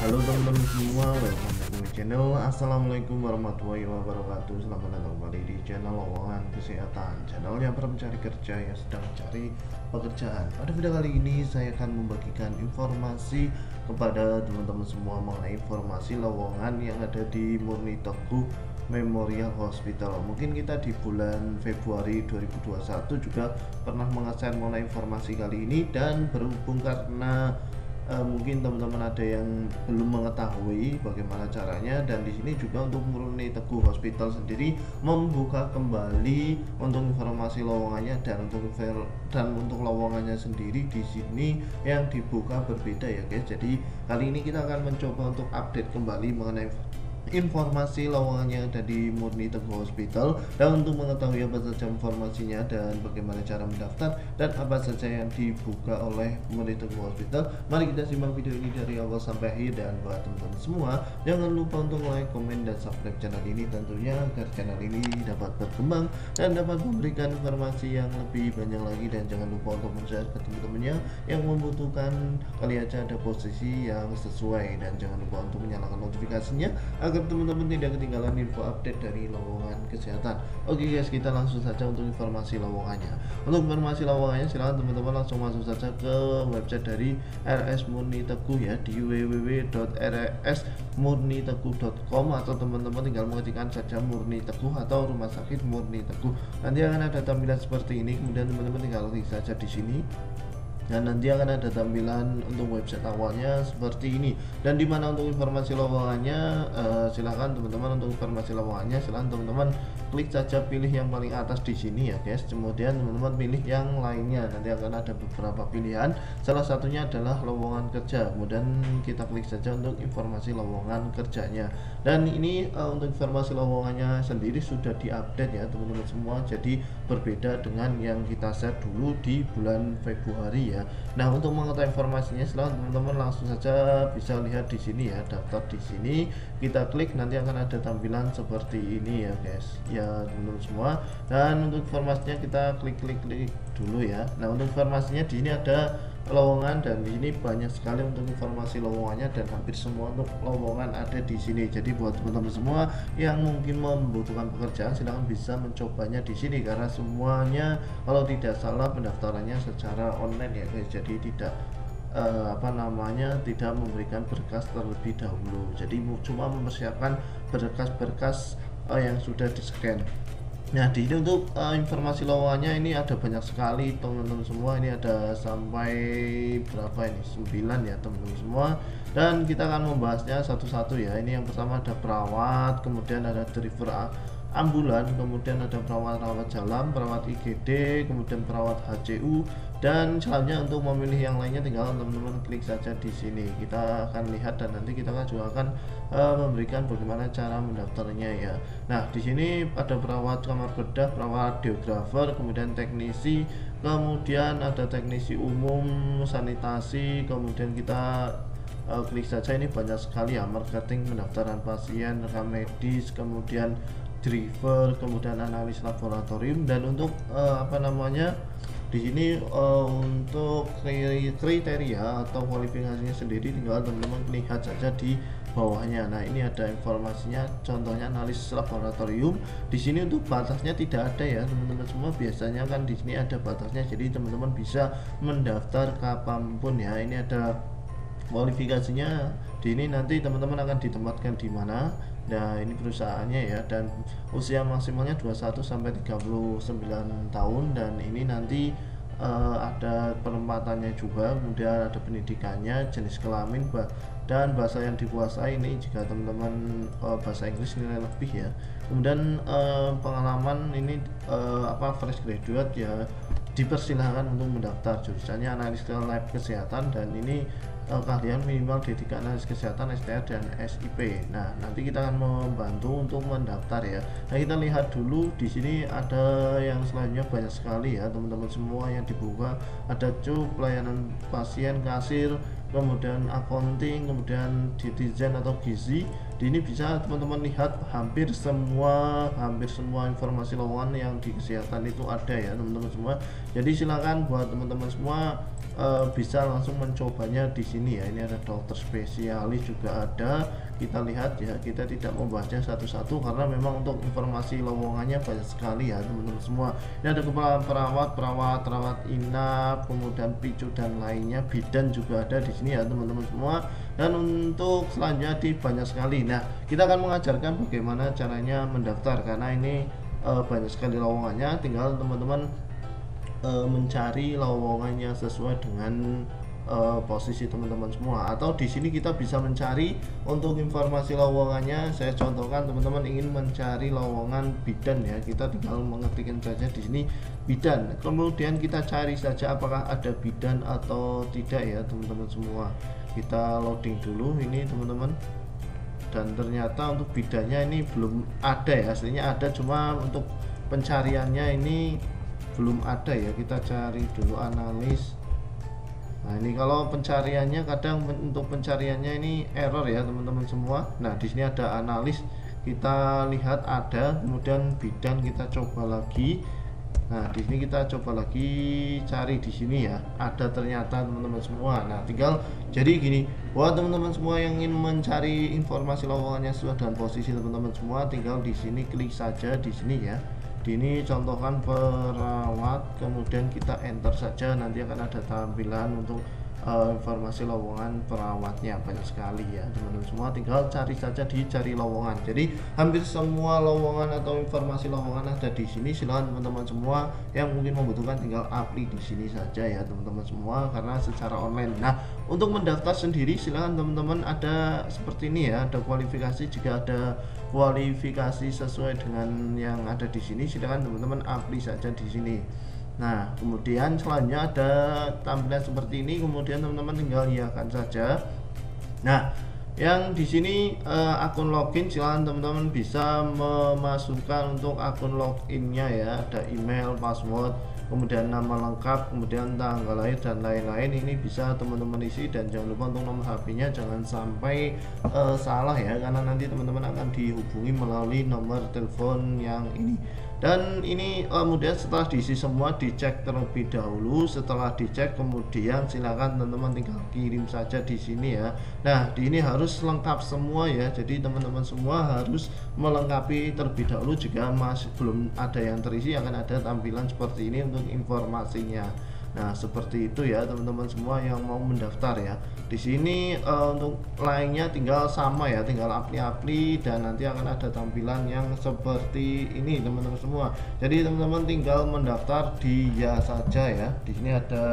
Halo teman-teman semua, welcome back to my channel. Assalamualaikum warahmatullahi wabarakatuh. Selamat datang kembali di channel Lowongan Kesehatan, channelnya para pencari kerja yang sedang mencari pekerjaan. Pada video kali ini saya akan membagikan informasi kepada teman-teman semua mengenai informasi lowongan yang ada di Murni Teguh Memorial Hospital. Mungkin kita di bulan Februari 2021 juga pernah meng-share mengenai informasi kali ini, dan berhubung karena mungkin teman-teman ada yang belum mengetahui bagaimana caranya, dan di sini juga untuk Murni Teguh Hospital sendiri membuka kembali untuk informasi lowongannya, dan untuk lowongannya sendiri di sini yang dibuka berbeda ya guys. Jadi kali ini kita akan mencoba untuk update kembali mengenai informasi lowongannya ada di Murni Teguh Hospital, dan untuk mengetahui apa saja informasinya dan bagaimana cara mendaftar dan apa saja yang dibuka oleh Murni Teguh Hospital, mari kita simak video ini dari awal sampai akhir. Dan buat teman-teman semua, jangan lupa untuk like, komen, dan subscribe channel ini tentunya agar channel ini dapat berkembang dan dapat memberikan informasi yang lebih banyak lagi. Dan jangan lupa untuk share ke teman-temannya yang membutuhkan, kali aja ada posisi yang sesuai, dan jangan lupa untuk menyalakan notifikasinya agar teman-teman tidak ketinggalan info update dari lowongan kesehatan. Oke guys, kita langsung saja untuk informasi lowongannya. Untuk informasi lowongannya silahkan teman-teman langsung masuk saja ke website dari RS Murni Teguh ya, di www.rsmurniteguh.com, atau teman-teman tinggal mengetikkan saja Murni Teguh atau Rumah Sakit Murni Teguh. Nanti akan ada tampilan seperti ini, kemudian teman-teman tinggal klik saja di sini. Dan nanti akan ada tampilan untuk website awalnya seperti ini. Dan dimana untuk informasi lowongannya, silahkan teman-teman untuk informasi lowongannya silahkan teman-teman klik saja pilih yang paling atas di sini ya guys. Kemudian teman-teman pilih yang lainnya, nanti akan ada beberapa pilihan, salah satunya adalah lowongan kerja. Kemudian kita klik saja untuk informasi lowongan kerjanya. Dan ini untuk informasi lowongannya sendiri sudah diupdate ya teman-teman semua, jadi berbeda dengan yang kita share dulu di bulan Februari ya. Nah, untuk mengetahui informasinya silahkan teman-teman langsung saja bisa lihat di sini ya, daftar di sini, kita klik, nanti akan ada tampilan seperti ini ya guys ya teman-teman semua. Dan untuk informasinya kita klik dulu ya. Nah, untuk informasinya di sini ada lowongan, dan di sini banyak sekali untuk informasi lowongannya, dan hampir semua untuk lowongan ada di sini. Jadi buat teman-teman semua yang mungkin membutuhkan pekerjaan silahkan bisa mencobanya di sini, karena semuanya kalau tidak salah pendaftarannya secara online ya guys. Jadi tidak tidak memberikan berkas terlebih dahulu, jadi cuma mempersiapkan berkas-berkas yang sudah di-scan. Nah, di sini untuk informasi lowongannya ini ada banyak sekali teman-teman semua. Ini ada sampai berapa ini? 9 ya teman-teman semua. Dan kita akan membahasnya satu-satu ya. Ini yang pertama ada perawat, kemudian ada driver ambulan, kemudian ada perawat jalan, perawat IGD, kemudian perawat HCU, dan selanjutnya untuk memilih yang lainnya tinggal teman-teman klik saja di sini. Kita akan lihat dan nanti kita juga akan memberikan bagaimana cara mendaftarnya ya. Nah, di sini ada perawat kamar bedah, perawat radiografer, kemudian teknisi, kemudian ada teknisi umum, sanitasi, kemudian kita klik saja. Ini banyak sekali ya, marketing, pendaftaran pasien, rekam medis, kemudian driver, kemudian analis laboratorium. Dan untuk di sini untuk kriteria atau kualifikasinya sendiri tinggal teman-teman lihat saja di bawahnya. Nah, ini ada informasinya, contohnya analis laboratorium. Di sini untuk batasnya tidak ada ya teman-teman semua. Biasanya kan di sini ada batasnya, jadi teman-teman bisa mendaftar kapanpun ya. Ini ada kualifikasinya. Di ini nanti teman-teman akan ditempatkan di mana. Nah, ini perusahaannya ya, dan usia maksimalnya 21 sampai 39 tahun, dan ini nanti ada penempatannya juga, kemudian ada pendidikannya, jenis kelamin, dan bahasa yang dikuasai. Ini jika teman-teman bahasa Inggris nilai lebih ya. Kemudian pengalaman ini fresh graduate ya, dipersilahkan untuk mendaftar. Jurusannya analis lab kesehatan, dan ini keahlian minimal D3 analis kesehatan, STR dan SIP. Nah, nanti kita akan membantu untuk mendaftar ya. Nah, kita lihat dulu di sini ada yang selanjutnya banyak sekali ya teman-teman semua yang dibuka. Ada pelayanan pasien, kasir, kemudian accounting, kemudian dietizen atau gizi. Di ini bisa teman-teman lihat hampir semua informasi lowongan yang di kesehatan itu ada ya teman-teman semua. Jadi silakan buat teman-teman semua bisa langsung mencobanya di sini ya. Ini ada dokter spesialis juga ada. Kita lihat ya, kita tidak membahasnya satu-satu karena memang untuk informasi lowongannya banyak sekali ya teman-teman semua. Ini ada kepala perawat, rawat inap, kemudian picu dan lainnya, bidan juga ada di sini ya teman-teman semua. Dan untuk selanjutnya banyak sekali. Nah, kita akan mengajarkan bagaimana caranya mendaftar karena ini banyak sekali lowongannya. Tinggal teman-teman mencari lowongannya sesuai dengan posisi teman-teman semua, atau di sini kita bisa mencari untuk informasi lowongannya. Saya contohkan, teman-teman ingin mencari lowongan bidan ya, kita tinggal mengetikkan saja di sini bidan, kemudian kita cari saja apakah ada bidan atau tidak ya teman-teman semua. Kita loading dulu ini teman-teman, dan ternyata untuk bidannya ini belum ada ya, aslinya ada cuma untuk pencariannya ini belum ada ya. Kita cari dulu analis. Nah, ini kalau pencariannya kadang untuk pencariannya ini error ya teman-teman semua. Nah, di sini ada analis, kita lihat ada, kemudian bidan kita coba lagi. Nah, di sini kita coba lagi cari di sini ya, ada ternyata teman-teman semua. Nah, tinggal jadi gini, buat teman-teman semua yang ingin mencari informasi lowongannya sesuai dengan posisi teman-teman semua, tinggal di sini klik saja di sini ya. Di ini contohkan perawat, kemudian kita enter saja, nanti akan ada tampilan untuk informasi lowongan perawatnya. Banyak sekali ya teman-teman semua, tinggal cari saja di cari lowongan. Jadi hampir semua lowongan atau informasi lowongan ada di sini. Silahkan teman-teman semua yang mungkin membutuhkan tinggal apply di sini saja ya teman-teman semua, karena secara online. Nah, untuk mendaftar sendiri silahkan teman-teman, ada seperti ini ya, ada kualifikasi. Jika ada kualifikasi sesuai dengan yang ada di sini, silahkan teman-teman apply saja di sini. Nah, kemudian selanjutnya ada tampilan seperti ini, kemudian teman-teman tinggal iakan saja. Nah, yang di sini akun login, silahkan teman-teman bisa memasukkan untuk akun loginnya ya, ada email, password, kemudian nama lengkap, kemudian tanggal lahir dan lain-lain. Ini bisa teman-teman isi, dan jangan lupa untuk nomor HP-nya jangan sampai salah ya, karena nanti teman-teman akan dihubungi melalui nomor telepon yang ini. Dan ini kemudian setelah diisi semua, dicek terlebih dahulu. Setelah dicek, kemudian silakan teman-teman tinggal kirim saja di sini ya. Nah, di ini harus lengkap semua ya, jadi teman-teman semua harus melengkapi terlebih dahulu. Jika masih belum ada yang terisi, akan ada tampilan seperti ini untuk informasinya. Nah, seperti itu ya teman-teman semua yang mau mendaftar ya. Di sini untuk lainnya tinggal sama ya, tinggal apply dan nanti akan ada tampilan yang seperti ini teman-teman semua. Jadi teman-teman tinggal mendaftar di ya saja ya. Di sini ada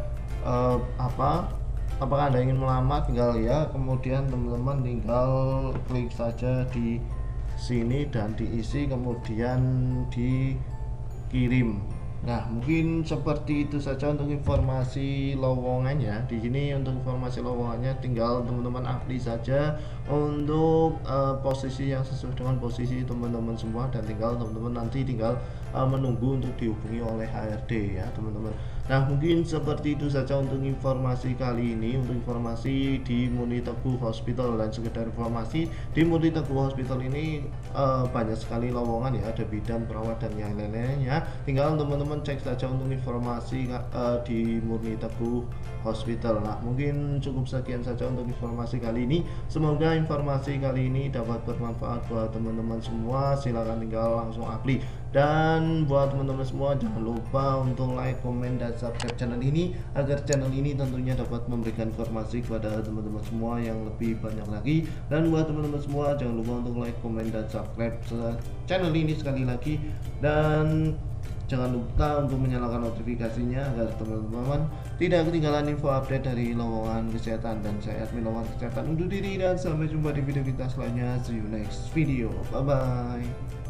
apakah Anda ingin melamar, tinggal ya, kemudian teman-teman tinggal klik saja di sini dan diisi, kemudian dikirim. Nah, mungkin seperti itu saja untuk informasi lowongannya. Di sini untuk informasi lowongannya tinggal teman-teman apply saja untuk posisi yang sesuai dengan posisi teman-teman semua, dan tinggal teman-teman nanti tinggal menunggu untuk dihubungi oleh HRD ya teman-teman. Nah, mungkin seperti itu saja untuk informasi kali ini, untuk informasi di Murni Teguh Hospital. Dan sekedar informasi, di Murni Teguh Hospital ini banyak sekali lowongan ya, ada bidan, perawat dan yang lain-lainnya. Tinggal teman-teman cek saja untuk informasi di Murni Teguh Hospital. Nah, mungkin cukup sekian saja untuk informasi kali ini. Semoga informasi kali ini dapat bermanfaat buat teman-teman semua. Silakan tinggal langsung apply. Dan buat teman-teman semua, jangan lupa untuk like, komen, dan subscribe channel ini, agar channel ini tentunya dapat memberikan informasi kepada teman-teman semua yang lebih banyak lagi. Dan buat teman-teman semua, jangan lupa untuk like, komen, dan subscribe channel ini sekali lagi. Dan jangan lupa untuk menyalakan notifikasinya agar teman-teman tidak ketinggalan info update dari lowongan kesehatan. Dan saya admin lowongan kesehatan undur diri, dan sampai jumpa di video kita selanjutnya. See you next video. Bye bye.